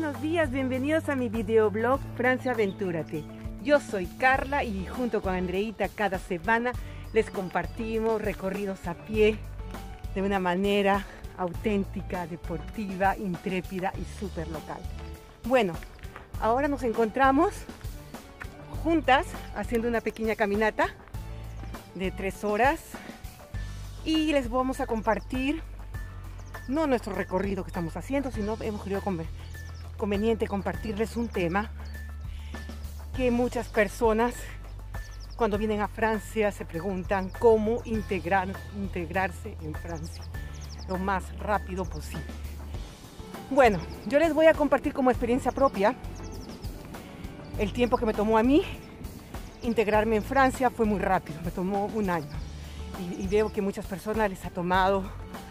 buenos días, bienvenidos a mi videoblog Francia Aventúrate. Yo soy Carla y junto con Andreita cada semana les compartimos recorridos a pie de una manera auténtica, deportiva, intrépida y súper local. Bueno, ahora nos encontramos juntas haciendo una pequeña caminata de 3 horas y les vamos a compartir no nuestro recorrido que estamos haciendo, sino hemos creído conveniente compartirles un tema que muchas personas cuando vienen a Francia se preguntan cómo integrarse en Francia lo más rápido posible. Bueno, yo les voy a compartir como experiencia propia el tiempo que me tomó a mí integrarme en Francia. Fue muy rápido, me tomó 1 año y veo que muchas personas les ha tomado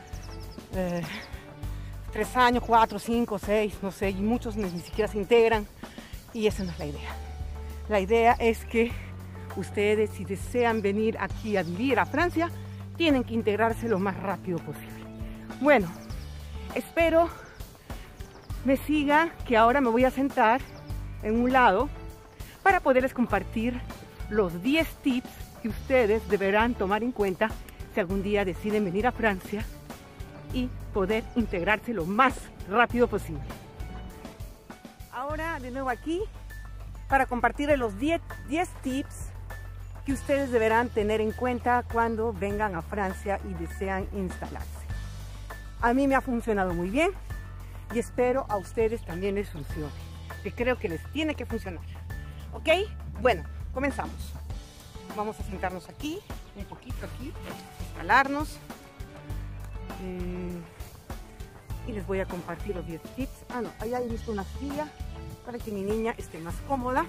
3 años, 4, 5, 6, no sé, y muchos ni siquiera se integran y esa no es la idea. La idea es que ustedes, si desean venir aquí a vivir a Francia, tienen que integrarse lo más rápido posible. Bueno, espero me sigan, que ahora me voy a sentar en un lado para poderles compartir los 10 tips que ustedes deberán tomar en cuenta si algún día deciden venir a Francia y poder integrarse lo más rápido posible. Ahora de nuevo aquí para compartirles los 10 tips que ustedes deberán tener en cuenta cuando vengan a Francia y desean instalarse. A mí me ha funcionado muy bien y espero a ustedes también les funcione, que creo que les tiene que funcionar. ¿Ok? Bueno, comenzamos. Vamos a sentarnos aquí, un poquito aquí, instalarnos. Y les voy a compartir los 10 tips. Allá he visto una silla para que mi niña esté más cómoda.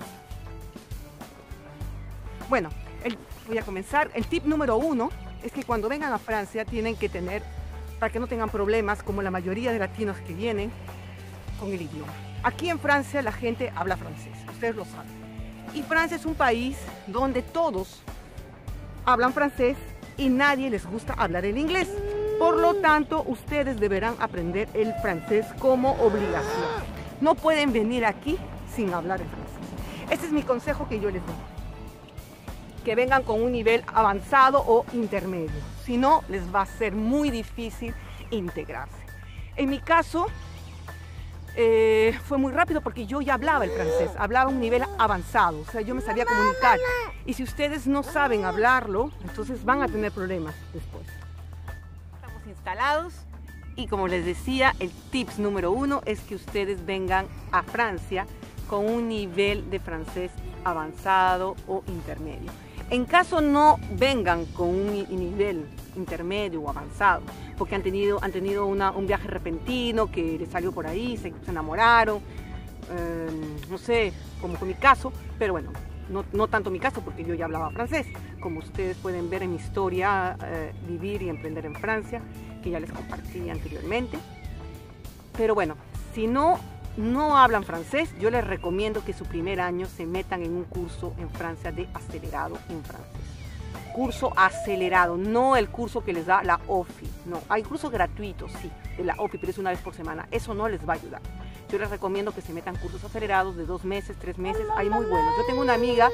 Bueno, voy a comenzar. El tip número 1 es que cuando vengan a Francia tienen que tener, para que no tengan problemas como la mayoría de latinos que vienen, con el idioma. Aquí en Francia la gente habla francés, ustedes lo saben. Y Francia es un país donde todos hablan francés y nadie les gusta hablar el inglés. Por lo tanto, ustedes deberán aprender el francés como obligación. No pueden venir aquí sin hablar el francés. Ese es mi consejo que yo les doy. Que vengan con un nivel avanzado o intermedio. Si no, les va a ser muy difícil integrarse. En mi caso, fue muy rápido porque yo ya hablaba el francés. Hablaba un nivel avanzado. O sea, yo me sabía comunicar. Y si ustedes no saben hablarlo, entonces van a tener problemas después. Instalados y como les decía, el tips número 1 es que ustedes vengan a Francia con un nivel de francés avanzado o intermedio. En caso no vengan con un nivel intermedio o avanzado, porque han tenido un viaje repentino que les salió por ahí, se enamoraron, no sé, como fue mi caso, pero bueno, no tanto mi caso porque yo ya hablaba francés, como ustedes pueden ver en mi historia Vivir y Emprender en Francia, que ya les compartí anteriormente. Pero bueno, si no hablan francés, yo les recomiendo que su primer año se metan en un curso en Francia de acelerado en francés. Curso acelerado, no el curso que les da la OFI, no, hay cursos gratuitos, sí, de la OFI, pero es 1 vez por semana, eso no les va a ayudar. Yo les recomiendo que se metan cursos acelerados de 2 meses, 3 meses, hay muy buenos. Yo tengo una amiga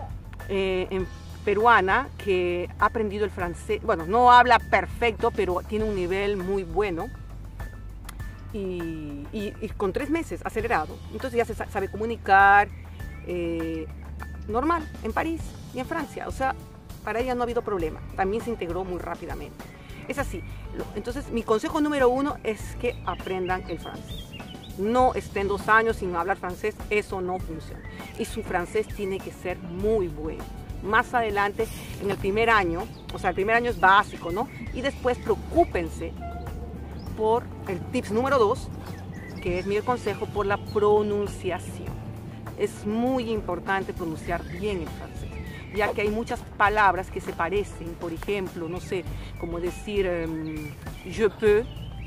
peruana que ha aprendido el francés, bueno, no habla perfecto, pero tiene un nivel muy bueno y con 3 meses acelerado, entonces ya se sabe comunicar normal en París y en Francia, o sea, para ella no ha habido problema, también se integró muy rápidamente. Es así, entonces mi consejo número 1 es que aprendan el francés. No estén 2 años sin hablar francés, eso no funciona. Y su francés tiene que ser muy bueno. Más adelante, en el primer año, o sea, el primer año es básico, ¿no? Y después preocúpense por el tips número 2, que es mi consejo, por la pronunciación. Es muy importante pronunciar bien el francés, ya que hay muchas palabras que se parecen, por ejemplo, no sé, como decir je peux,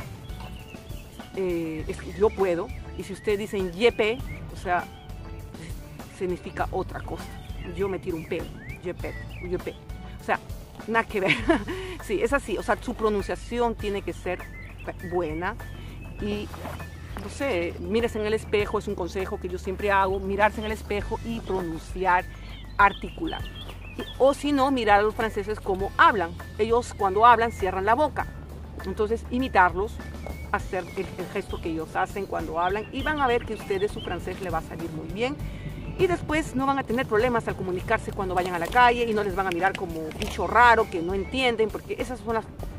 yo puedo, y si ustedes dicen je peux, o sea, significa otra cosa. Yo me tiro un P, je peux, o sea, nada que ver. Sí, es así, o sea, su pronunciación tiene que ser buena y no sé, mírese en el espejo, es un consejo que yo siempre hago, mirarse en el espejo y pronunciar, articular. O si no, mirar a los franceses cómo hablan. Ellos cuando hablan cierran la boca. Entonces, imitarlos, hacer el gesto que ellos hacen cuando hablan y van a ver que a ustedes su francés le va a salir muy bien. Y después no van a tener problemas al comunicarse cuando vayan a la calle y no les van a mirar como bicho raro que no entienden, porque esas son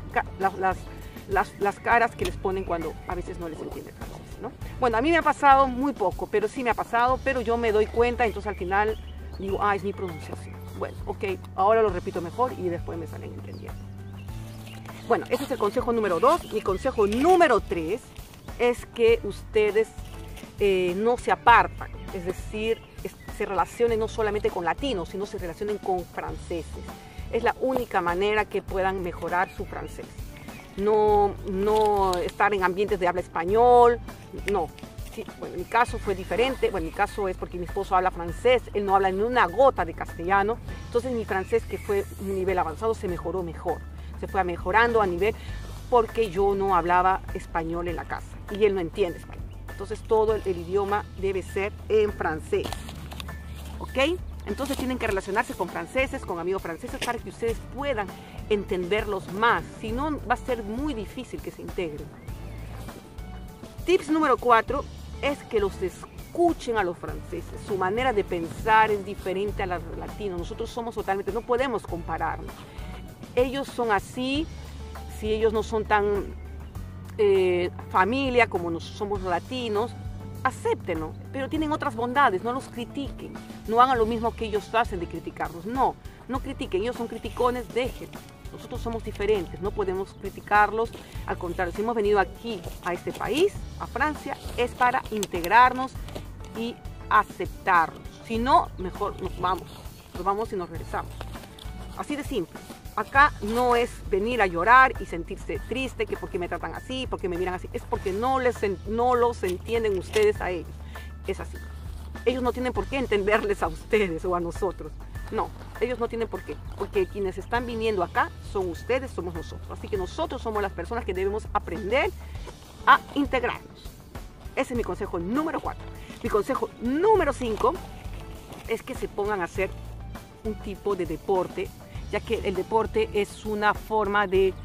las caras que les ponen cuando a veces no les entienden francés, ¿no? Bueno, a mí me ha pasado muy poco, pero sí me ha pasado, pero yo me doy cuenta, entonces al final digo, es mi pronunciación. Bueno, ok, ahora lo repito mejor y después me salen entendiendo. Bueno, ese es el consejo número 2. Mi consejo número 3 es que ustedes no se apartan, es decir, se relacionen no solamente con latinos, sino se relacionen con franceses. Es la única manera que puedan mejorar su francés. No estar en ambientes de habla español, no. Sí, bueno, en mi caso fue diferente. Bueno, mi caso es porque mi esposo habla francés, él no habla ni una gota de castellano. Entonces mi francés, que fue un nivel avanzado, se mejoró mejor. Se fue mejorando a nivel porque yo no hablaba español en la casa y él no entiende español. Entonces todo el idioma debe ser en francés. ¿Ok? Entonces tienen que relacionarse con franceses, con amigos franceses, para que ustedes puedan entenderlos más. Si no, va a ser muy difícil que se integren. Tips número 4 es que los escuchen a los franceses. Su manera de pensar es diferente a la de los latinos. Nosotros somos totalmente, no podemos compararnos. Ellos son así, si ellos no son tan familia como somos los latinos, acéptenlo, pero tienen otras bondades, no los critiquen, no hagan lo mismo que ellos hacen de criticarlos, no critiquen, ellos son criticones, déjenlos. Nosotros somos diferentes, no podemos criticarlos, al contrario, si hemos venido aquí a este país, a Francia, es para integrarnos y aceptarlos, si no, mejor nos vamos y nos regresamos, así de simple. Acá no es venir a llorar y sentirse triste, que porque me tratan así, porque me miran así, es porque no los entienden ustedes a ellos, es así. Ellos no tienen por qué entenderles a ustedes o a nosotros, no, ellos no tienen por qué, porque quienes están viniendo acá son ustedes, somos nosotros, así que nosotros somos las personas que debemos aprender a integrarnos. Ese es mi consejo número 4. Mi consejo número 5 es que se pongan a hacer un tipo de deporte, ya que el deporte es una forma de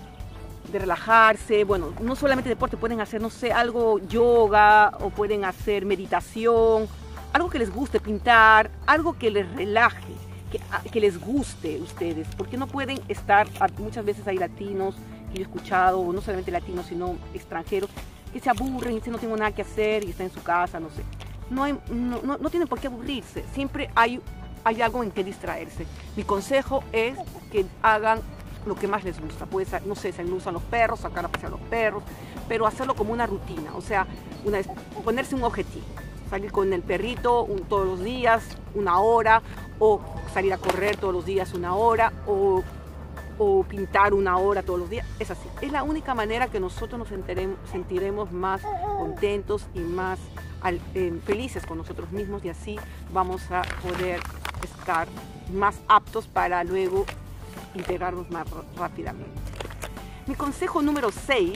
relajarse. Bueno, no solamente deporte, pueden hacer, no sé, algo yoga o pueden hacer meditación, algo que les guste, pintar, algo que les relaje, que les guste a ustedes, porque no pueden estar, muchas veces hay latinos que yo he escuchado, o no solamente latinos, sino extranjeros, que se aburren y dicen no tengo nada que hacer y están en su casa, no sé. No tienen por qué aburrirse, siempre hay algo en que distraerse. Mi consejo es que hagan lo que más les gusta. Puede ser, no sé, si les gustan los perros, sacar a pasear a los perros, pero hacerlo como una rutina, o sea, ponerse un objetivo. Salir con el perrito todos los días, 1 hora, o salir a correr todos los días 1 hora, o pintar 1 hora todos los días. Es así. Es la única manera que nosotros nos sentiremos más contentos y más felices con nosotros mismos, y así vamos a poder estar más aptos para luego integrarnos más rápidamente. Mi consejo número 6,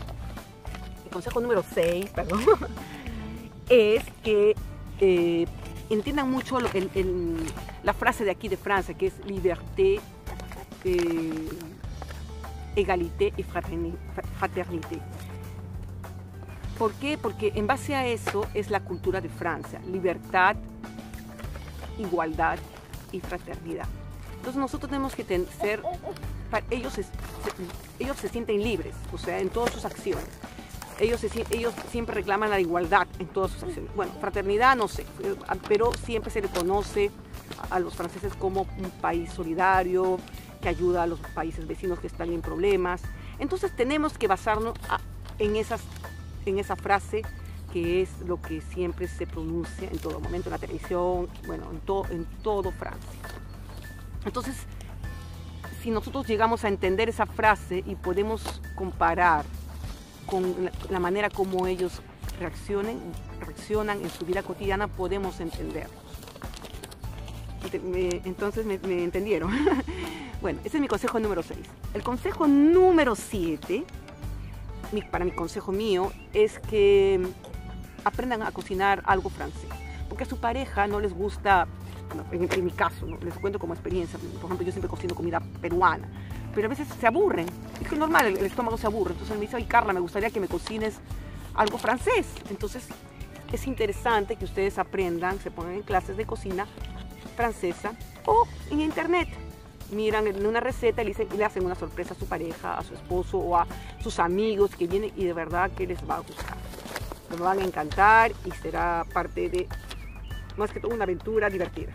perdón, es que entiendan mucho la frase de aquí de Francia, que es liberté, égalité y fraternité. ¿Por qué? Porque en base a eso es la cultura de Francia: libertad, igualdad y fraternidad. Entonces nosotros tenemos que ser, ellos se sienten libres, o sea, en todas sus acciones. Ellos siempre reclaman la igualdad en todas sus acciones. Bueno, fraternidad no sé, pero siempre se le conoce a los franceses como un país solidario, que ayuda a los países vecinos que están en problemas. Entonces tenemos que basarnos en esa frase, que es lo que siempre se pronuncia en todo momento, en la televisión, bueno, en todo Francia. Entonces, si nosotros llegamos a entender esa frase y podemos comparar con la manera como ellos reaccionan en su vida cotidiana, podemos entenderlos. Entonces, ¿me entendieron? Bueno, ese es mi consejo número 6. El consejo número 7 para mi consejo mío, es que aprendan a cocinar algo francés. Porque a su pareja no les gusta, en mi caso, ¿no? Les cuento como experiencia. Por ejemplo, yo siempre cocino comida peruana, pero a veces se aburren. Es que es normal, el estómago se aburre. Entonces me dice, ay Carla, me gustaría que me cocines algo francés. Entonces es interesante que ustedes aprendan, se pongan en clases de cocina francesa o en internet. Miran en una receta y le hacen una sorpresa a su pareja, a su esposo o a sus amigos que vienen, y de verdad que les va a gustar. Les van a encantar y será parte de, más que todo, una aventura divertida.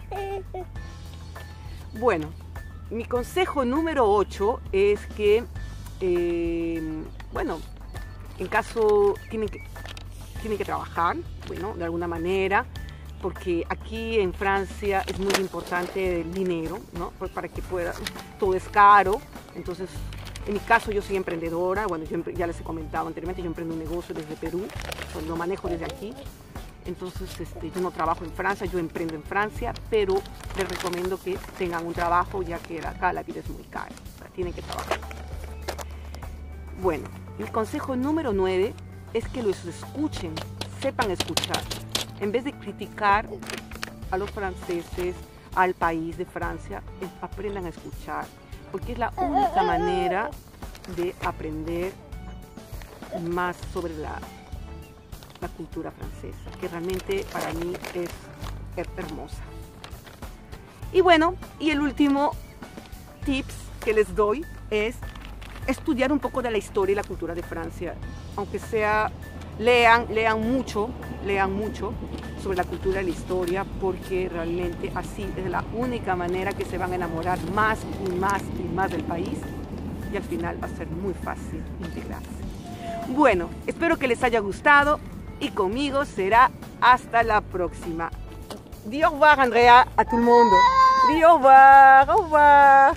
Bueno, mi consejo número 8 es que, bueno, en caso tienen que trabajar, bueno, de alguna manera, porque aquí en Francia es muy importante el dinero, ¿no? Pues para que pueda, todo es caro. Entonces, en mi caso yo soy emprendedora, bueno, ya les he comentado anteriormente, yo emprendo un negocio desde Perú, pues lo manejo desde aquí. Entonces, yo no trabajo en Francia, yo emprendo en Francia, pero les recomiendo que tengan un trabajo, ya que acá la vida es muy cara, o sea, tienen que trabajar. Bueno, el consejo número 9 es que los escuchen, sepan escuchar. En vez de criticar a los franceses, al país de Francia, aprendan a escuchar, porque es la única manera de aprender más sobre la cultura francesa, que realmente para mí es hermosa. Y bueno, y el último tips que les doy es estudiar un poco de la historia y la cultura de Francia, aunque sea, lean mucho sobre la cultura y la historia, porque realmente así es la única manera que se van a enamorar más y más y más del país, y al final va a ser muy fácil integrarse. Bueno, espero que les haya gustado y conmigo será hasta la próxima. Dis au revoir, Andrea, a todo el mundo. Dis au revoir, au revoir.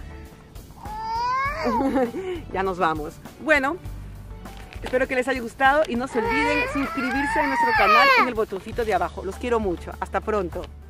Ya nos vamos. Bueno, espero que les haya gustado y no se olviden suscribirse a nuestro canal en el botoncito de abajo. Los quiero mucho. Hasta pronto.